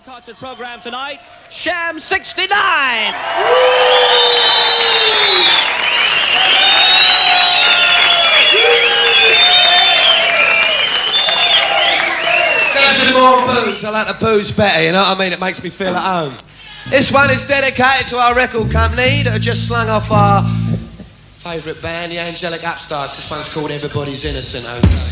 concert program tonight, Sham 69! Some more booze. I like the booze better, you know what I mean? It makes me feel at home. This one is dedicated to our record company that have just slung off our favourite band, the Angelic Upstarts. This one's called Everybody's Innocent, okay?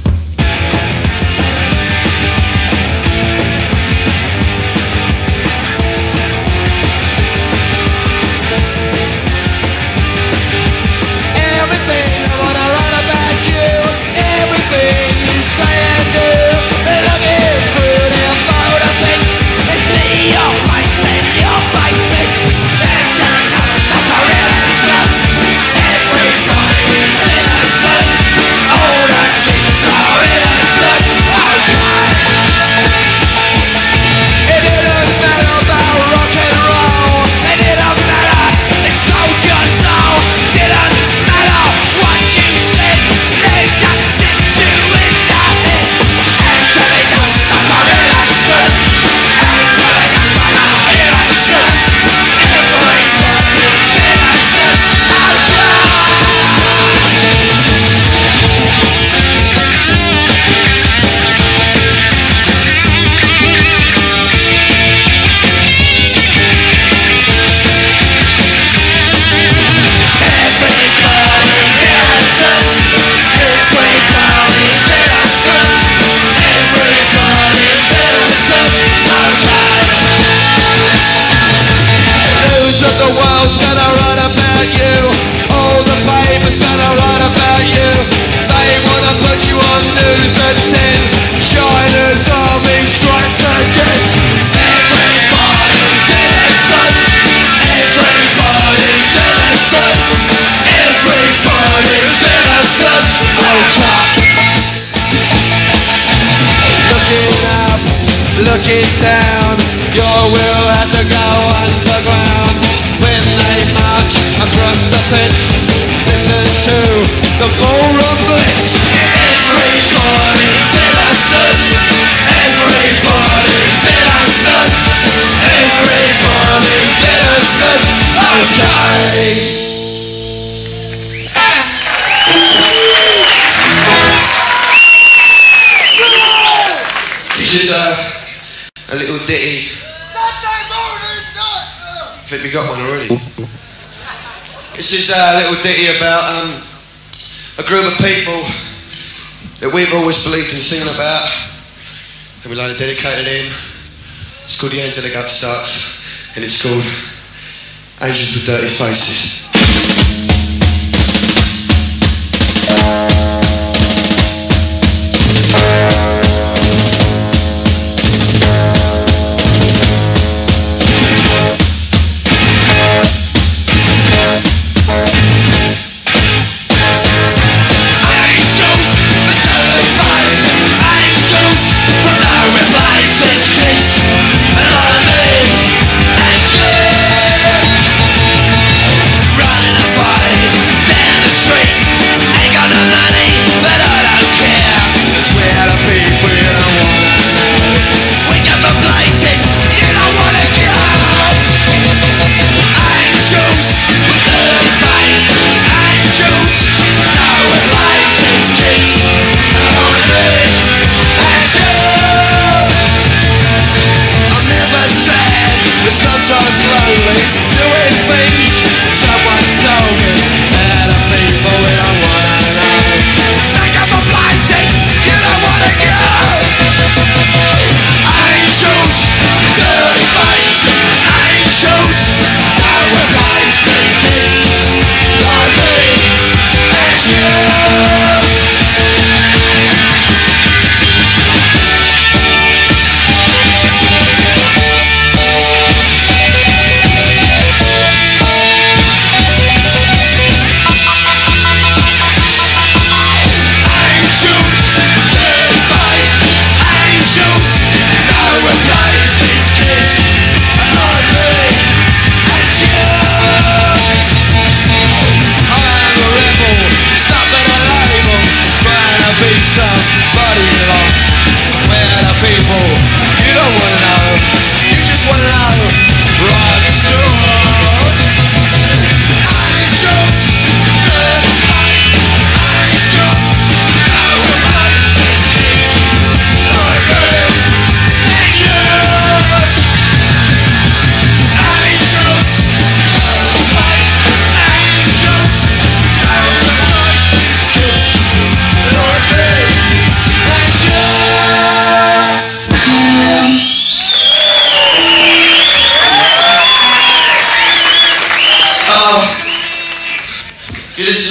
Looking down, your will has to go underground. When they march across the fence, listen to the ballroom blitz. Everybody's innocent, everybody's innocent, everybody's innocent, okay. This is a little ditty. I think we got one already. This is a little ditty about a group of people that we've always believed in singing about, and we like to dedicate to them. It's called the Angelic Upstarts, and it's called Angels with Dirty Faces.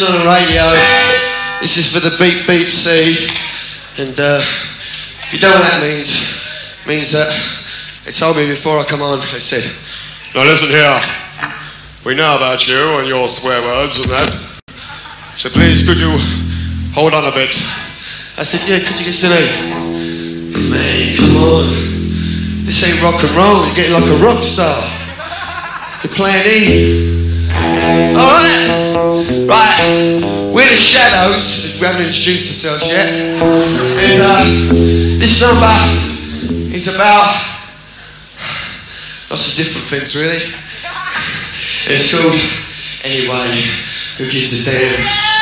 on the radio. This is for the Beep Beep Sea. And if you don't know what that means that they told me before I come on, they said, now listen here, we know about you and your swear words and that, so please could you hold on a bit. I said, yeah, could you get to me? Man, come on. This ain't rock and roll, you're getting like a rock star. You're playing E. Alright? Right, we're the Shadows, if we haven't introduced ourselves yet. And this number is about lots of different things, really. It's called Anyway, Who Gives a Damn?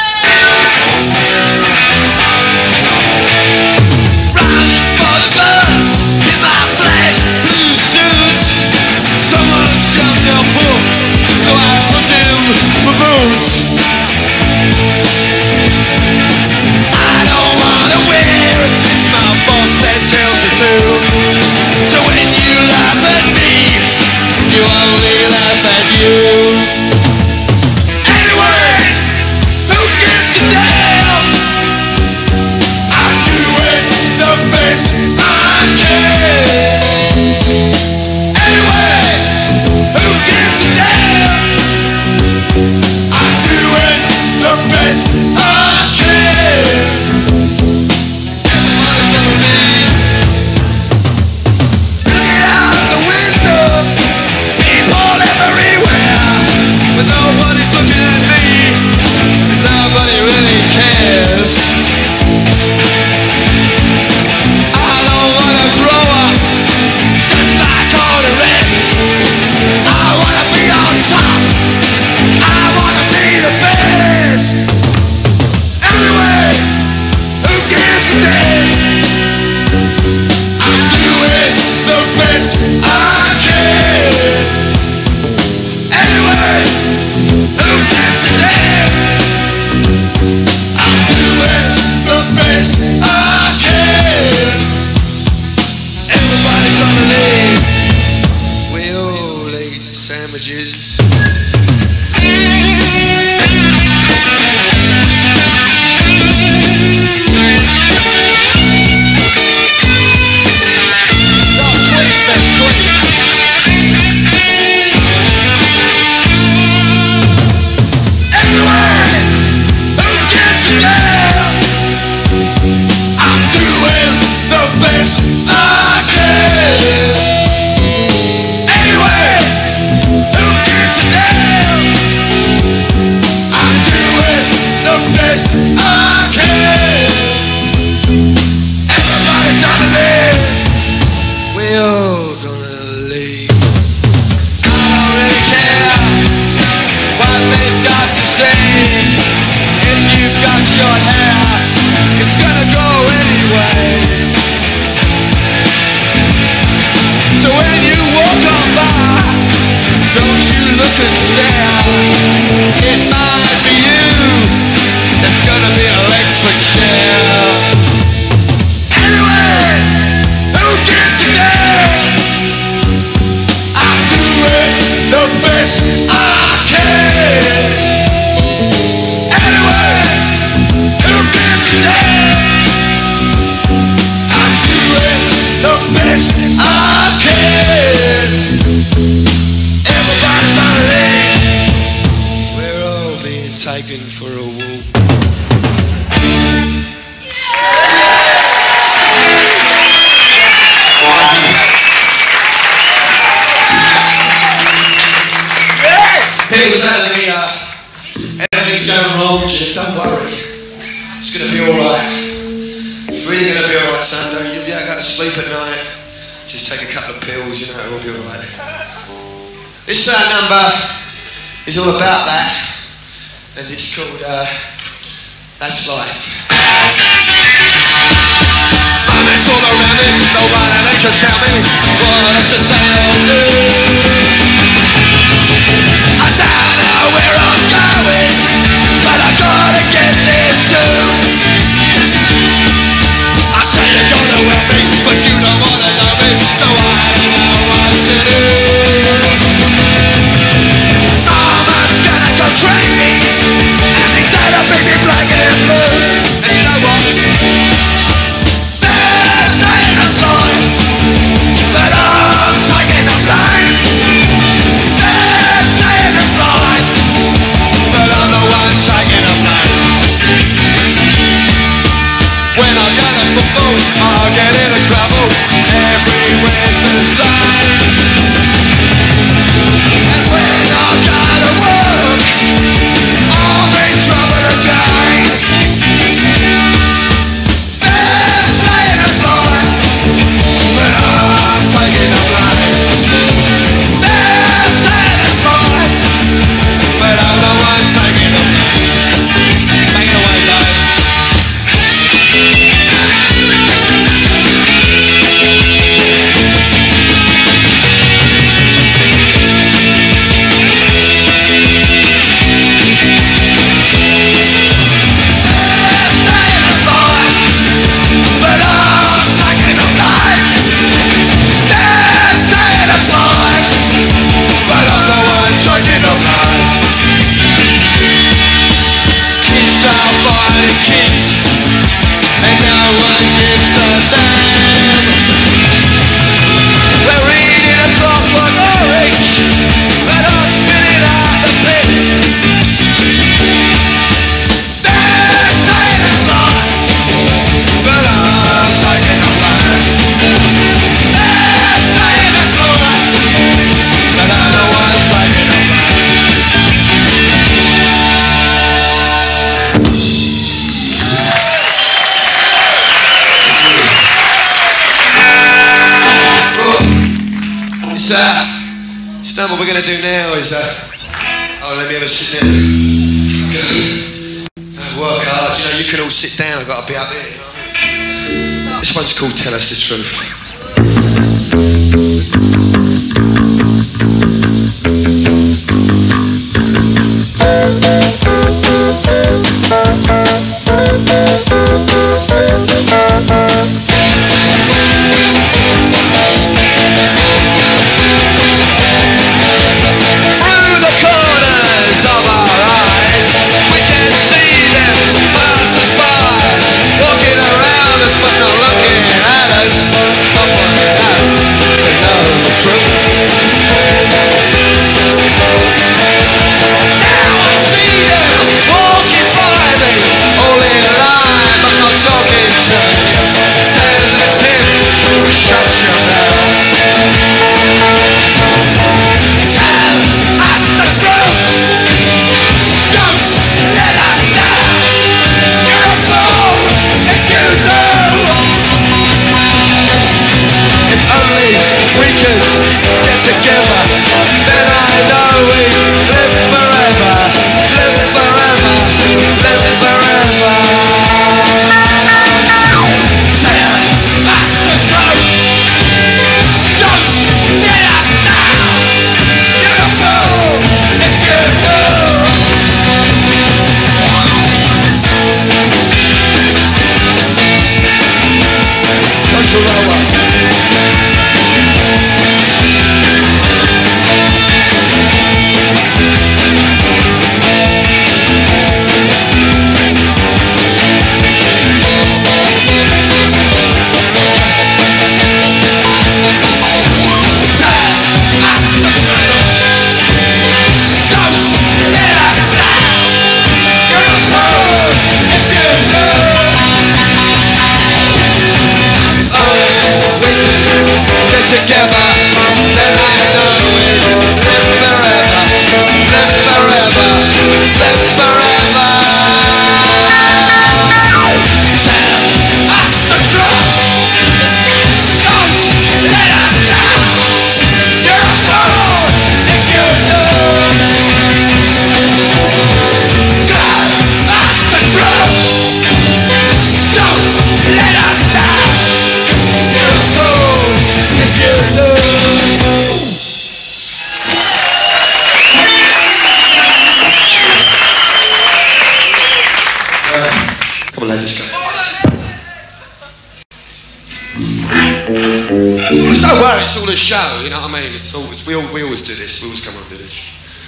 Running for the bus in my flash blue suit. Someone shoved their foot, so I put in my boots. I don't wanna wear it, it's my boss that tells me to. So when you laugh at me, you only laugh at you. Anyway, who gives a damn? I'm doing the best I can. Anyway, who gives a damn? I'm doing the best I can. Everybody's on me. Looking out the window, people everywhere, but nobody's looking at me, 'cause nobody really cares. I don't wanna grow up just like all the rest. I wanna be on top, I wanna be the best. Anyway, who gives a damn? I'm doing the best I can. Anyway, who gives a damn? I'm doing the best I can. Everybody's gonna leave. We all eat sandwiches. People say to me, everything's going wrong, Jim, don't worry. It's going to be alright. It's really going to be alright, son. You'll be able to go to sleep at night. Just take a couple of pills, you know, it'll be alright. This number is all about that, and it's called That's Life. My mates all around me, nobody they can tell me what I should say or do. I don't know where I'm going, but I gotta get there soon. I say you're gonna help me, but you don't wanna know me, so I don't know what to do. Mama's gonna go crazy and think that I'm So now what we're going to do now is, oh, let me have a sit down. Work hard, you know, you can all sit down, I've got to be up here, you know what I mean? This one's called Tell Us the Truth. Don't worry, it's all a show, you know what I mean? We always do this, we always come on and do this.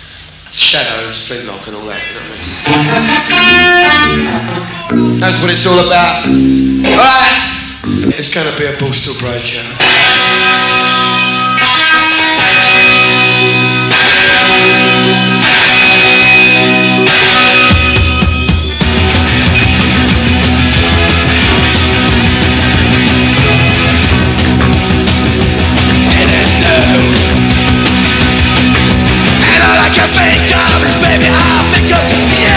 Shadows, Flintlock and all that, you know what I mean? That's what it's all about. Alright! It's gonna be a Borstal breakout. I can think of is, baby, I think of you.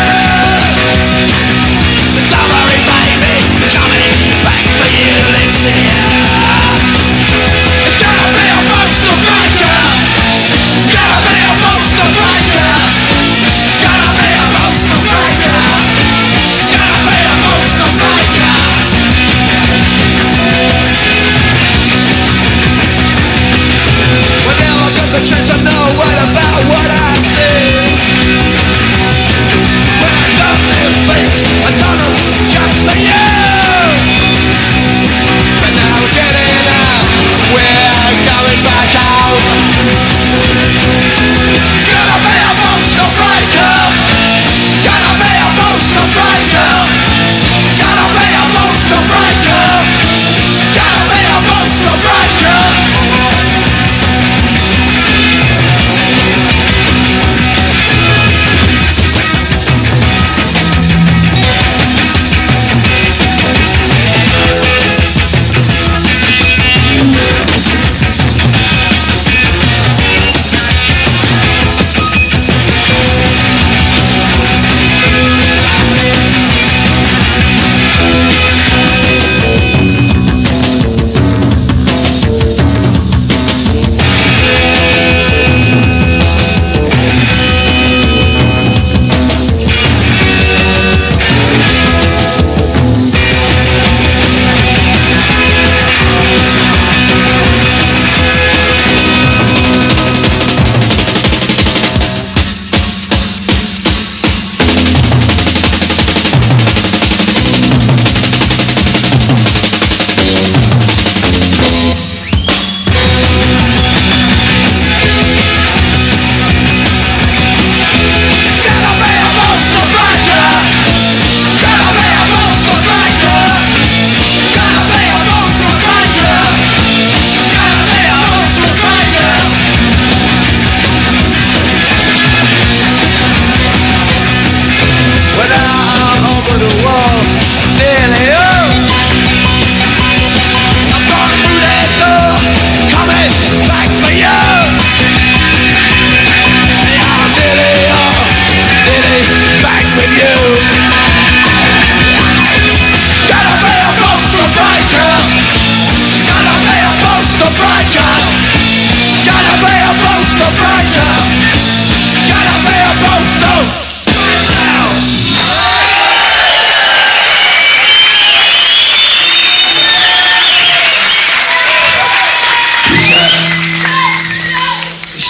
Don't worry, baby, coming back for you this year. It's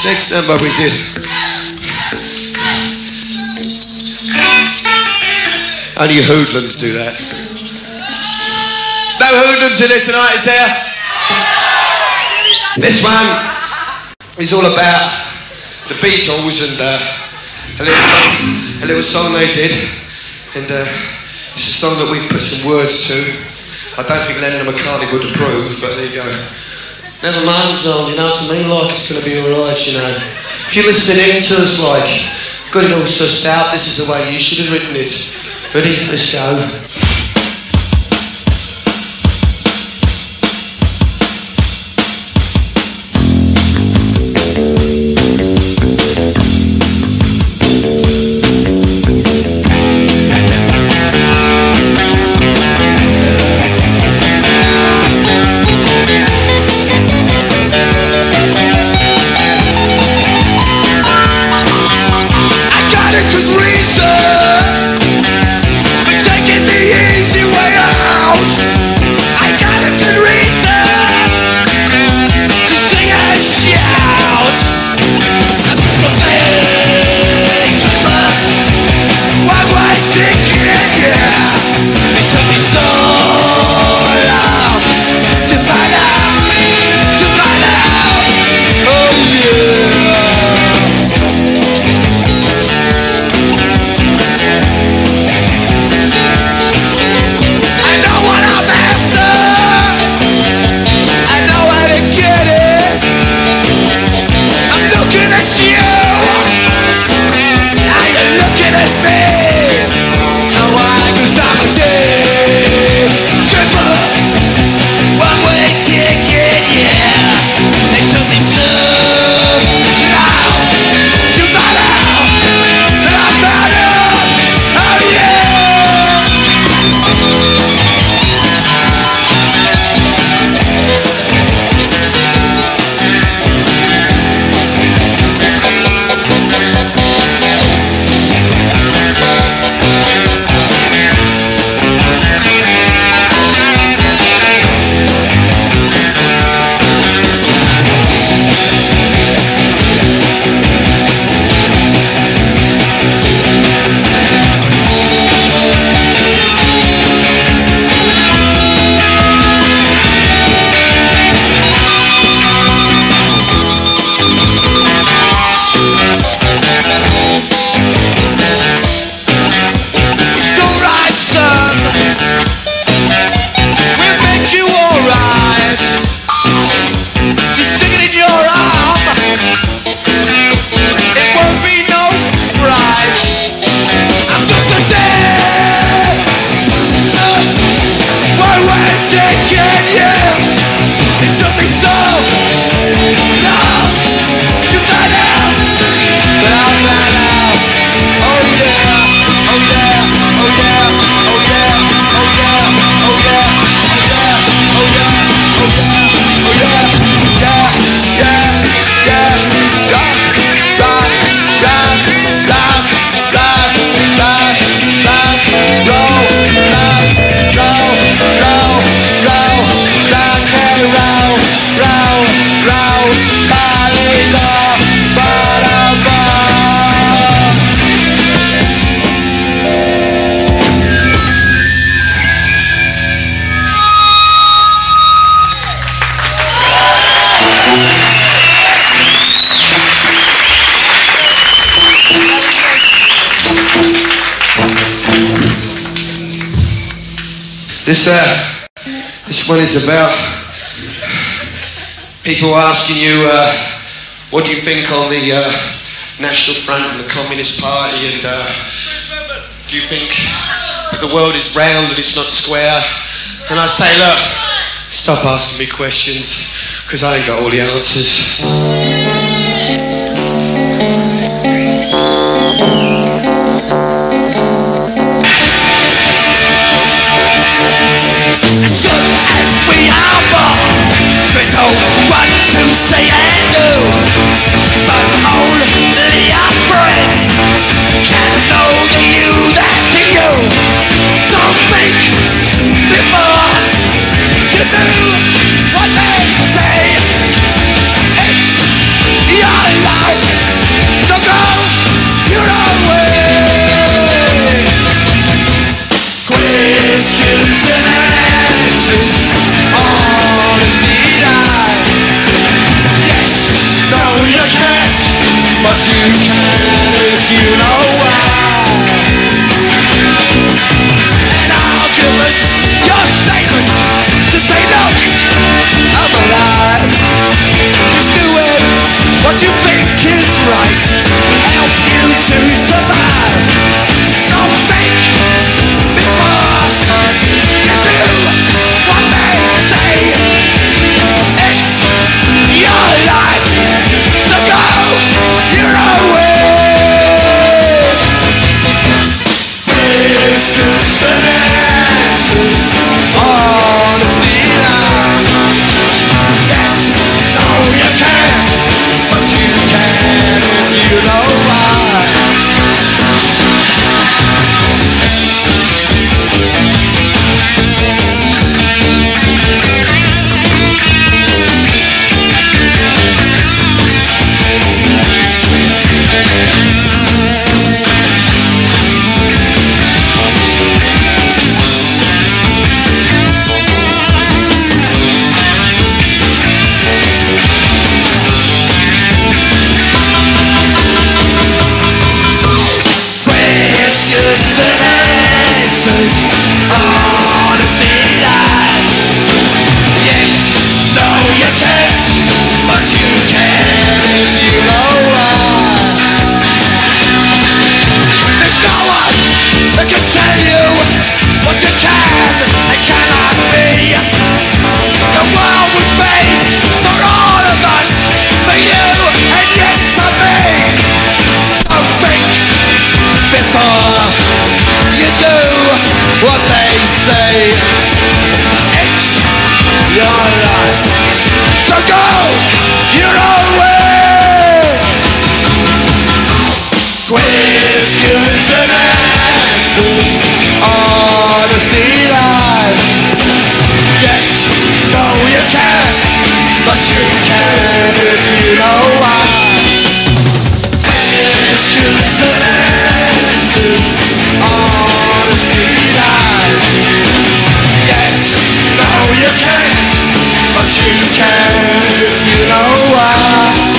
This next number we did. Only hoodlums do that. There's no hoodlums in it tonight, is there? This one is all about the Beatles and a little song they did, and it's a song that we've put some words to. I don't think Lennon and McCartney would approve, but there you go. Never mind, John, you know, to me, like, it's going to be alright, you know. If you're listening to us, like, got it all sussed out, this is the way you should have written it. Ready? Let's go. This one is about people asking you what do you think on the National Front and the Communist Party, and do you think that the world is round and it's not square? And I say, look, stop asking me questions, because I ain't got all the answers. What to say and do, but only our friend can know the you that's in you. Don't think before you do what they say. It's your life. you know why. Shoes and answers, honesty lies. Yes, no you can't, but you can, you know why.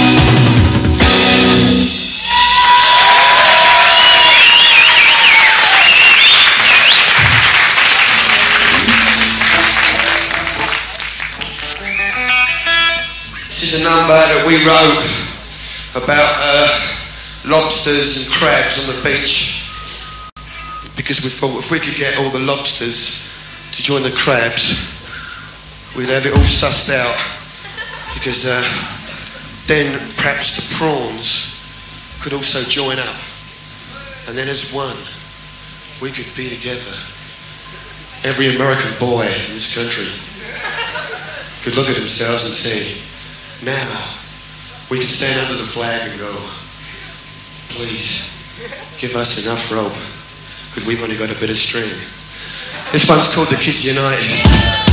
This is a number that we wrote about lobsters and crabs on the beach, because we thought if we could get all the lobsters to join the crabs, we'd have it all sussed out, because then perhaps the prawns could also join up, and then as one we could be together. Every American boy in this country could look at themselves and say, now we can stand under the flag and go, please give us enough rope, because we've only got a bit of string. This one's called The Kids United.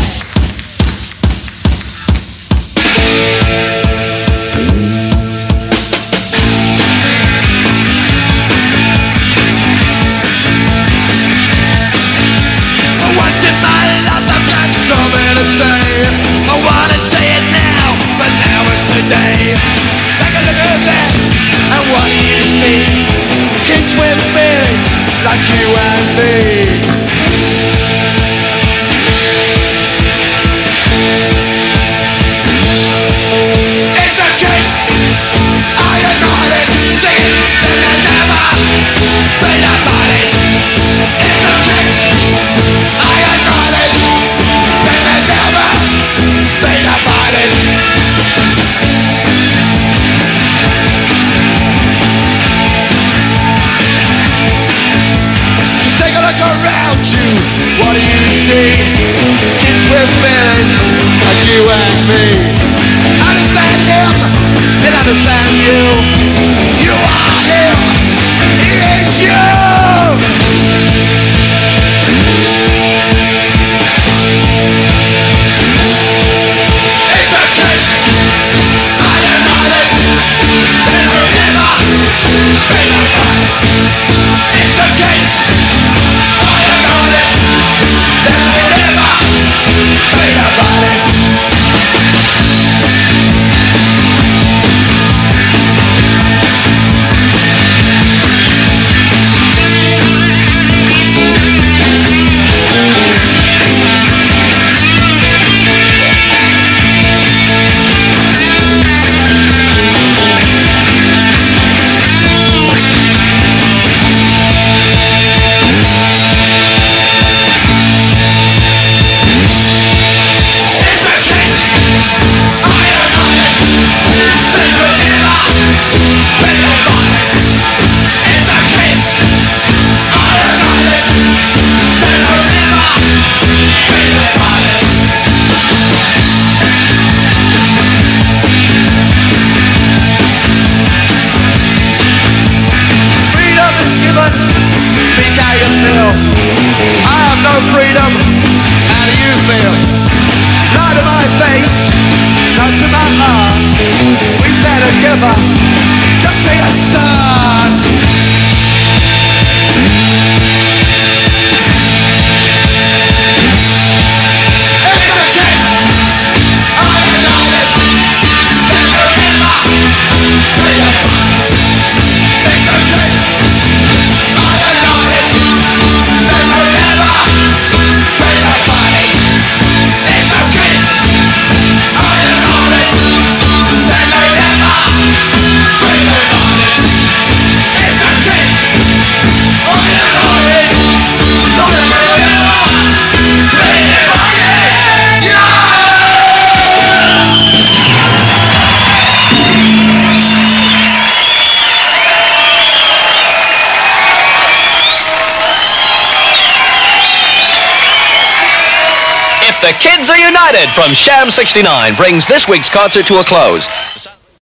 Once in my life I've got something to say. I wanna say it now, but now is today. Take a look at that, and what do you see? Kids with feelings like you and me. It's the kids, I am not it. Sing it, and I never be nobody. It's the kids, I am not it. And I never be nobody. Take a look around you, what do you see? Kids with feelings like you and me. Understand him, and understand you. You are him, he is you. It's a kid, I am not it. And I never be nobody. It's a kid, I am not it. And I never be nobody. Speak how you feel. I have no freedom. How do you feel? Not to my face, not to my heart. We stand together to be a start. It's a kid, I am not it. There's no river, there's a fire. It's a kid, I am not it. There's no river, there's a fire. It's a kid, I am not it. There's no river, there's a fire. It's a kid, I am not it. Not a river, there's a fire. The Kids Are United from Sham 69 brings this week's concert to a close.